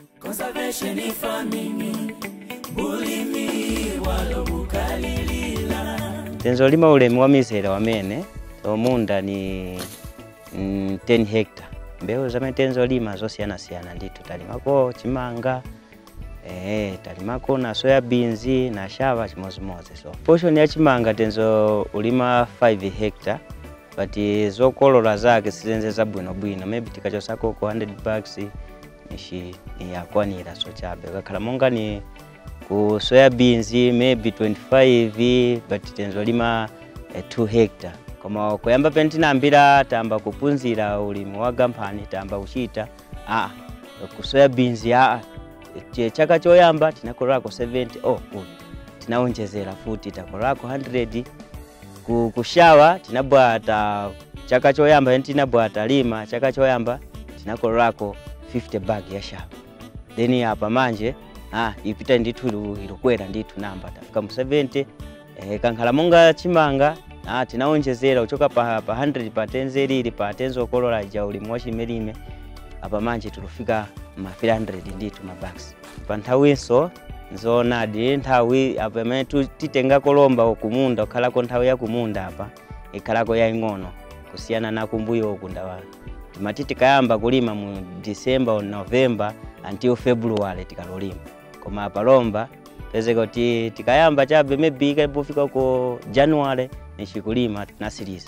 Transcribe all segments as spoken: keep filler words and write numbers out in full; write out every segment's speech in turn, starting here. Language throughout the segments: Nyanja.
Conservation farming bulimi walo bukalilila. Tenzo lima ulemi wa misera wamene omunda ni mm, ten hectare. Mbeo zame tenzo lima zosiyana siyana nditu talimako chimanga, eh talimako na soya beans na shava chimodzimodzi. So portion ya chimanga tenzo ulima five hectare, but zokolola zake sizenzeza bwino bwino, maybe tikachosako ko one hundred bags nishi ni yakwanira so chabe. Kakhala monga ni ku soya beans maybe twenty-five, but tenzo lima eh, two hectare. Koma kuyamba pentinambira tamba kupunzira ulimi wa gampani tamba kuchita ah ku soya beans ya chaka choyamba tinakolako seventy, oh good, tinaonjezera futi takolako one hundred. Ku kushawa tinabwata chaka choyamba tinabwata lima chaka choyamba tinakolako fifty bag ya shawa. Then hapa manje ah ipita ndithu ilokwera ndithu namba tafika mu seventy. Eh kankhala monga chimanga ah tinaonjezera uchoka pa, pa one hundred pa tenze lili pa tenzo kolola ja ulimu wa chimelime apa manje tulufika ma three hundred ndithu ma bags. Pa nthawinso nzona di nthawi apa mene titenga kolomba okumunda okhalako nthawi ya kumunda apa ikhalako ya ing'ono kusiyana na kumbuyo okunda wala. Matiti kayamba kulima mu December or November until February tikalolima. Koma palomba peze kuti tikayamba chabe maybe kabufika ko January nishikulima nasiriza.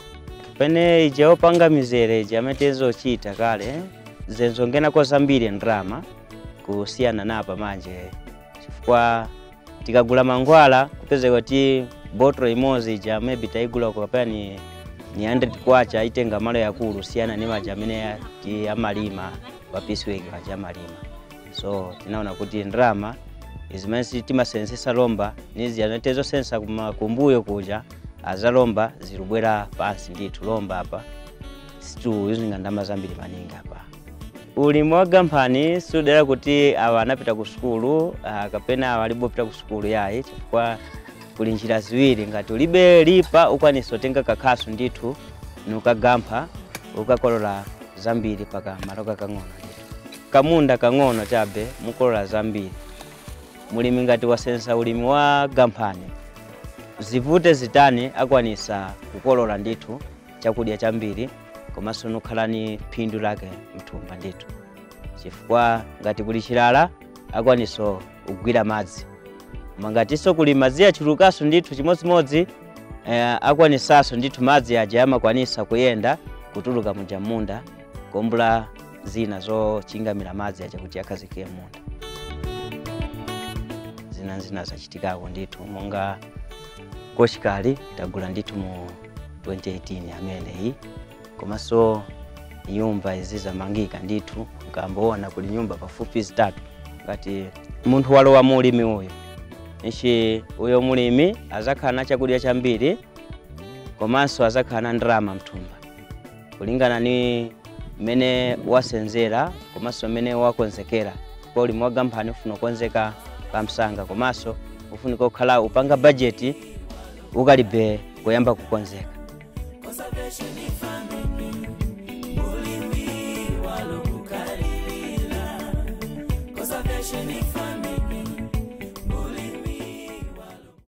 Pene ije opanga mizere je ametezo chita kale eh? Zenzo ngena ko zambiri ndrama kusiyana napa manje chifukwa tikagula mangwala kupeze kuti bottle imozi ja maybe taigula ko kapena ni ni one hundred kwacha itenga malo yakulu siyana ni majamene ya ti amalima wa Peaceway wa malima. So tinaona kuti ndrama izimesi timasensesa lomba nizi yanatezo sensa kumbuyo kuja azalomba zirubwera pansi ndithu lomba apa situ yuzinga ndama zambiri maninga apa. Ulimi wa gampani sudera kuti awa anapita ku skulu uh, kapena walibo pita ku skulu yayi chifukwa kuli njira ziwiri ngati ulibe lipa ukwaniso tenga kakhasu ndithu nukagampa ukakolola zambiri paka maloka kang'ono ndithu. Kamunda kang'ono chabe mukolola zambiri. Mulimi ngati wasensa ulimi wa gampani zivute zitani akwanisa kukolola ndithu chakudya chambiri komanso nukhalani phindu lake mthumba ndithu. Chifukwa ngati kuli chilala akwaniso kugwira madzi. Mangatiso kuli madzi achulukaso ndithu chimodzimodzi eh, akwanisaso ndithu madzi aja amakwanisa kuyenda kutuluka mu munda kombula zina zo chingamira madzi aja kuti akazike munda. Zina zina zachitikako ndithu monga koshikali tagula ndithu mu twenty eighteen amene hii komanso nyumba iziza mangika ndithu nkamboona kuli nyumba pafupi zitatu ngati munthu walowa mulimi uyo ishi uyo mulimi azakhala chakudya chambiri komanso azakhala ndrama mthumba kulingana ni mene wasenzera komanso mene wakonzekera. Kwa ulimi wa gampani ufuna konzeka pamsanga komanso ufunika kukhala upanga budget ukalibe kuyamba kukonzeka. Conservation farming bulimi walo bukalilila. Conservation